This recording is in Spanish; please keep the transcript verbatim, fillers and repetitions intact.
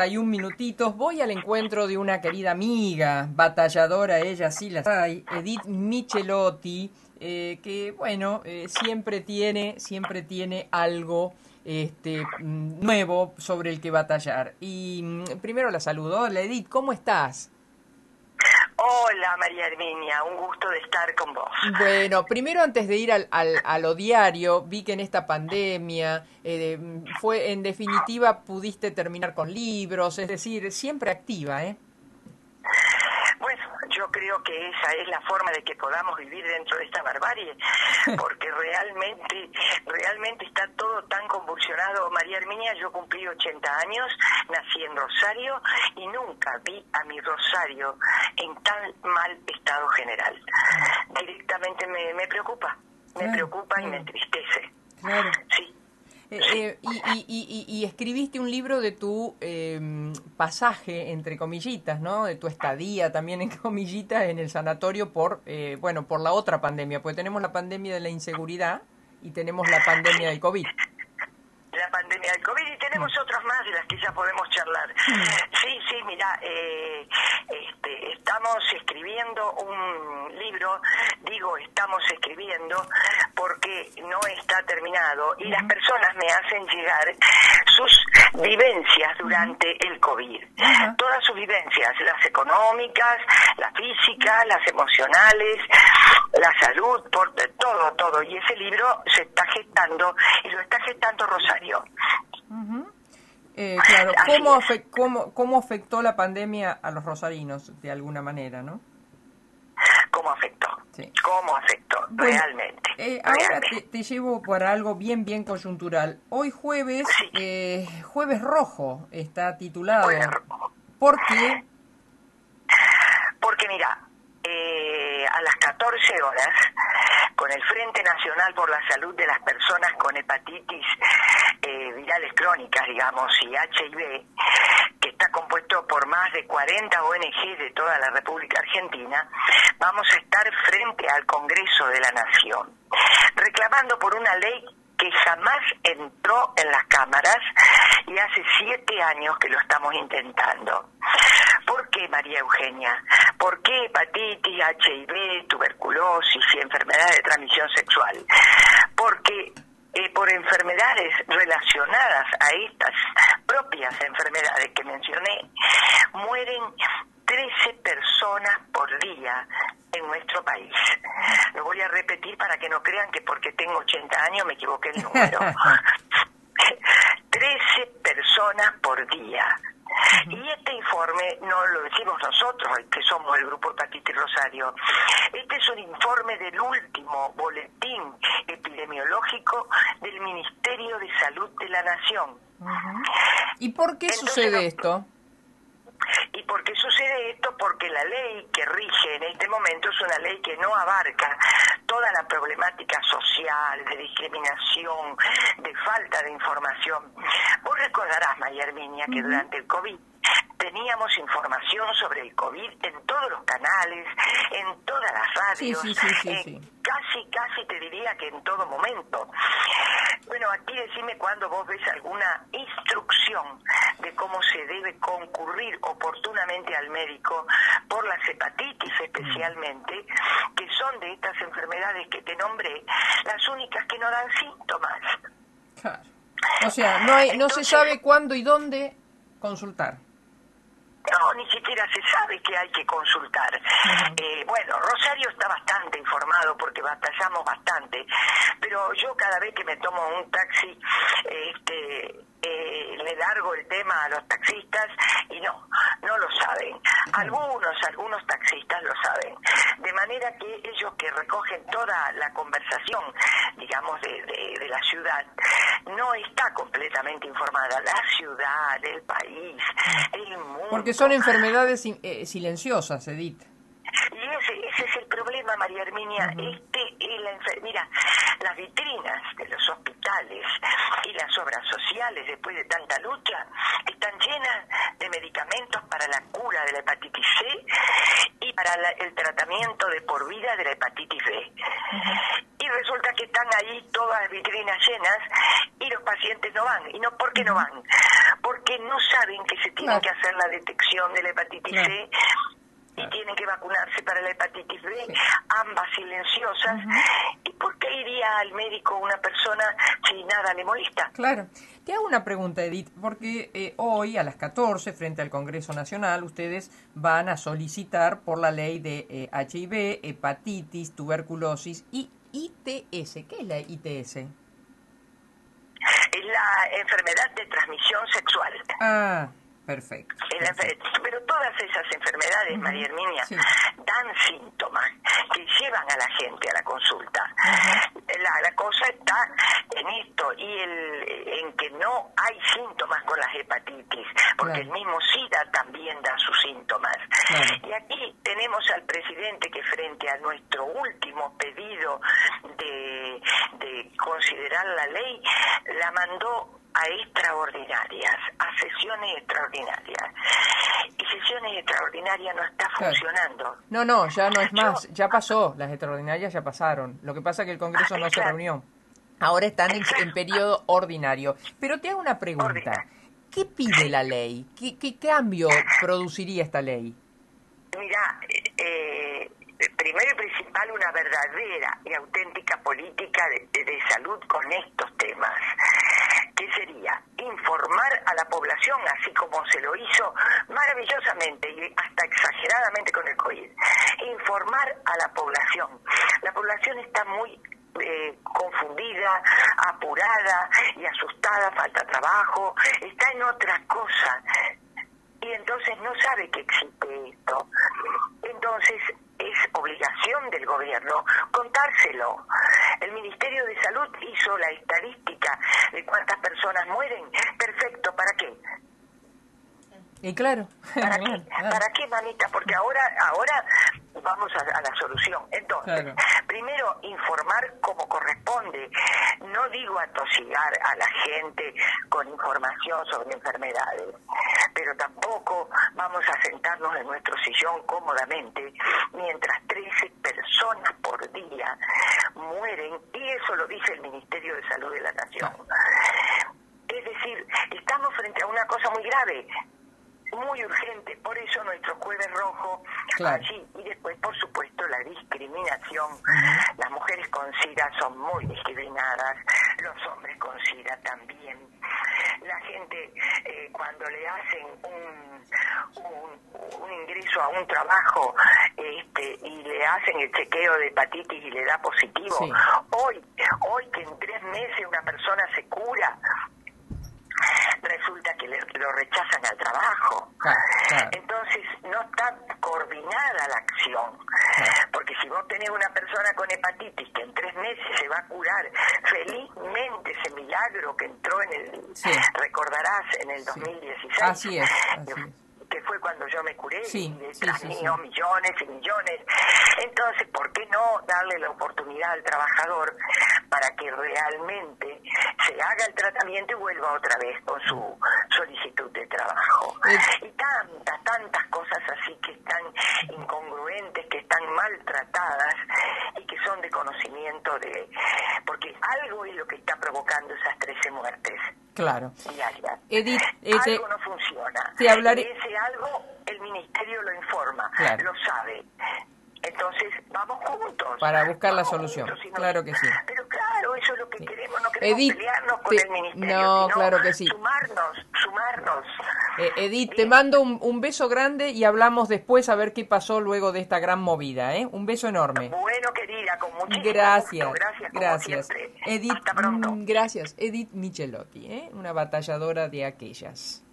Hay un minutitos, voy al encuentro de una querida amiga, batalladora, ella sí la trae, Edith Michelotti, eh, que bueno, eh, siempre tiene, siempre tiene algo este nuevo sobre el que batallar. Y mm, primero la saludo. Hola Edith, ¿cómo estás? Hola María Herminia, un gusto de estar con vos. Bueno, primero antes de ir al, al, a lo diario, vi que en esta pandemia eh, fue, en definitiva, pudiste terminar con libros, es decir, siempre activa, ¿eh? Bueno, yo creo que esa es la forma de que podamos vivir dentro de esta barbarie, porque realmente, realmente está todo tan convulsionado. María Herminia, yo cumplí ochenta años, nací en Rosario y nunca vi a mi Rosario en tan mal estado general. Directamente me, me preocupa, me Claro, preocupa claro. y me entristece. Claro. Sí. Eh, eh, y, y, y, y escribiste un libro de tu eh, pasaje, entre comillitas, ¿no? De tu estadía también en comillitas en el sanatorio por, eh, bueno, por la otra pandemia, porque tenemos la pandemia de la inseguridad y tenemos la pandemia del COVID. La pandemia del COVID y tenemos Mm. otras más de las que ya podemos charlar. Mm. Sí, sí, mira, eh, este, estamos escribiendo un libro, digo estamos escribiendo porque no está terminado y las personas me hacen llegar sus vivencias durante el COVID. Ajá. Todas sus vivencias, las económicas, las físicas, las emocionales, la salud, por todo, todo. Y ese libro se está gestando y lo está gestando Rosario. Uh-huh. Eh, claro, ¿cómo, afe- cómo, ¿cómo afectó la pandemia a los rosarinos de alguna manera, no? ¿Cómo afectó? Sí. ¿Cómo afectó? Bueno, realmente. eh, ahora realmente. te, te llevo para algo bien, bien coyuntural. Hoy jueves, Sí. eh, Jueves Rojo está titulado. Jueves ¿Por qué? Porque mira, eh, a las catorce horas, con el Frente Nacional por la Salud de las Personas con Hepatitis eh, Virales Crónicas, digamos, y H I V, que está compuesto por más de cuarenta O N G de toda la República Argentina, vamos a estar frente al Congreso de la Nación, reclamando por una ley que jamás entró en las cámaras y hace siete años que lo estamos intentando. ¿Por qué, María Eugenia? ¿Por qué hepatitis, H I V, tuberculosis y enfermedades de transmisión sexual? Porque eh, por enfermedades relacionadas a estas propias enfermedades que mencioné, mueren trece personas por día en nuestro país. Lo voy a repetir para que no crean que porque tengo ochenta años me equivoqué el número. trece personas por día. Y este informe no lo decimos nosotros, que somos el Grupo Hepatitis Rosario. Este es un informe del último boletín epidemiológico del Ministerio de Salud de la Nación. Uh-huh. ¿Y por qué Entonces, sucede no, esto? ¿Y por qué sucede esto? Porque la ley que rige en este momento es una ley que no abarca toda la problemática social, de discriminación, de falta de información. Vos recordarás, María Herminia, que uh-huh. durante el COVID teníamos información sobre el COVID en todos los canales, en todas las radios, sí, sí, sí, sí, eh, sí. casi, casi te diría que en todo momento. Bueno, aquí decime cuando vos ves alguna instrucción de cómo se debe concurrir oportunamente al médico por las hepatitis especialmente, que son de estas enfermedades que te nombré, las únicas que no dan síntomas. Claro. O sea, no hay, no Entonces, se sabe cuándo y dónde consultar. No, ni siquiera se sabe que hay que consultar. Uh-huh. Eh, bueno, Rosario está bastante informado porque batallamos bastante, pero yo cada vez que me tomo un taxi, este, eh, le largo el tema a los taxistas y no, no lo saben. Algunos, algunos taxistas lo saben. De manera que ellos que recogen toda la conversación, digamos, de, de, de la ciudad, no está completamente informada. La ciudad, el país, el mundo. Porque son enfermedades eh, silenciosas, Edith. Y ese, ese es el problema, María Herminia. Uh-huh. Este es la enfer- Mira, las vitrinas de los hospitales y las obras sociales, después de tanta lucha, están llenas de medicamentos para la cura de la hepatitis C y para la, el tratamiento de por vida de la hepatitis B. Uh-huh. Y resulta que están ahí todas las vitrinas llenas y los pacientes no van. ¿Y no por qué no van? Porque no saben que se tienen tienen que hacer la detección de la hepatitis claro. C y tienen que vacunarse para la hepatitis B, sí. ambas silenciosas. Uh-huh. ¿Y por qué iría al médico una persona si nada le molesta? Claro. Te hago una pregunta, Edith, porque eh, hoy a las catorce, frente al Congreso Nacional, ustedes van a solicitar por la ley de eh, H I V, hepatitis, tuberculosis y I T S. ¿Qué es la I T S? Es la enfermedad de transmisión sexual. Ah, perfecto. perfecto. Pero todas esas enfermedades, uh-huh. María Herminia, sí. dan síntomas que llevan a la gente a la consulta. Uh-huh. La, la cosa está en esto y el, en que no hay síntomas con las hepatitis, porque claro. el mismo SIDA también da sus síntomas. Claro. Y aquí tenemos al presidente que frente a nuestro último pedido de, de considerar la ley, la mandó a extraordinarias, a sesiones extraordinarias. Y sesiones extraordinarias no está claro. funcionando. No, no, ya no es más, Yo, ya pasó, las extraordinarias ya pasaron. Lo que pasa es que el Congreso ah, no exacto. se reunió. Ahora están en, en periodo ordinario. Pero te hago una pregunta. Ordinario. ¿Qué pide la ley? ¿Qué, qué cambio produciría esta ley? Mira, eh, primero y principal, una verdadera y auténtica política de, de, de salud con estos temas. ¿Qué sería? Informar a la población, así como se lo hizo maravillosamente y hasta exageradamente con el COVID. Informar a la población. La población está muy eh, confundida, apurada y asustada, falta trabajo, está en otra cosa. Y entonces no sabe que existe esto. Entonces es obligación del gobierno contárselo. El Ministerio de Salud hizo la estadística de cuántas personas mueren. Perfecto, ¿para qué? Y claro. ¿Para qué? ¿Para qué, mamita? Porque ahora ahora vamos a, a la solución. Entonces, claro. primero, informar como corresponde. No digo atosigar a la gente con información sobre enfermedades, pero tampoco vamos a sentarnos en nuestro sillón cómodamente mientras trece personas por día mueren, y eso lo dice el Ministerio de Salud de la Nación. Es decir, estamos frente a una cosa muy grave, muy urgente, por eso nuestro jueves rojo claro. allí, y después por supuesto la discriminación. Uh-huh. Las mujeres con SIDA son muy discriminadas, los hombres con SIDA también. La gente eh, cuando le hacen un, un, un ingreso a un trabajo este, y le hacen el chequeo de hepatitis y le da positivo, sí. hoy, hoy que en tres meses una persona se cura, resulta que le, lo rechazan al trabajo. Claro, claro. Entonces no está coordinada la acción. Claro. Porque si vos tenés una persona con hepatitis que en tres meses se va a curar, felizmente ese milagro que entró en el, sí. recordarás, en el dos mil dieciséis. Sí. Así es, así es. Que fue cuando yo me curé, sí, y detrás sí, sí, mío sí. millones y millones. Entonces, ¿por qué no darle la oportunidad al trabajador para que realmente se haga el tratamiento y vuelva otra vez con su solicitud de trabajo? Eh. Y tantas, tantas cosas así que están incongruentes, que están maltratadas y que son de conocimiento de... Porque algo es lo que está provocando esas trece muertes. Claro. Diarias. Edith, eh, algo te, no funciona. Te hablaré... Y ese algo el Ministerio lo informa, claro. lo sabe. Entonces, vamos juntos. Para buscar vamos la solución. Juntos, no, claro que sí. Pero claro, eso es lo que sí. queremos. No queremos Edith, pelearnos con te... el Ministerio, no, sino claro que sí. sumarnos, sumarnos. Eh, Edith, te mando un, un beso grande y hablamos después a ver qué pasó luego de esta gran movida, ¿eh? Un beso enorme. Bueno, querida, con muchísimo gracias, gusto. Gracias, gracias. Como siempre. Edith, hasta pronto. Gracias, Edith Michelotti, ¿eh? Una batalladora de aquellas.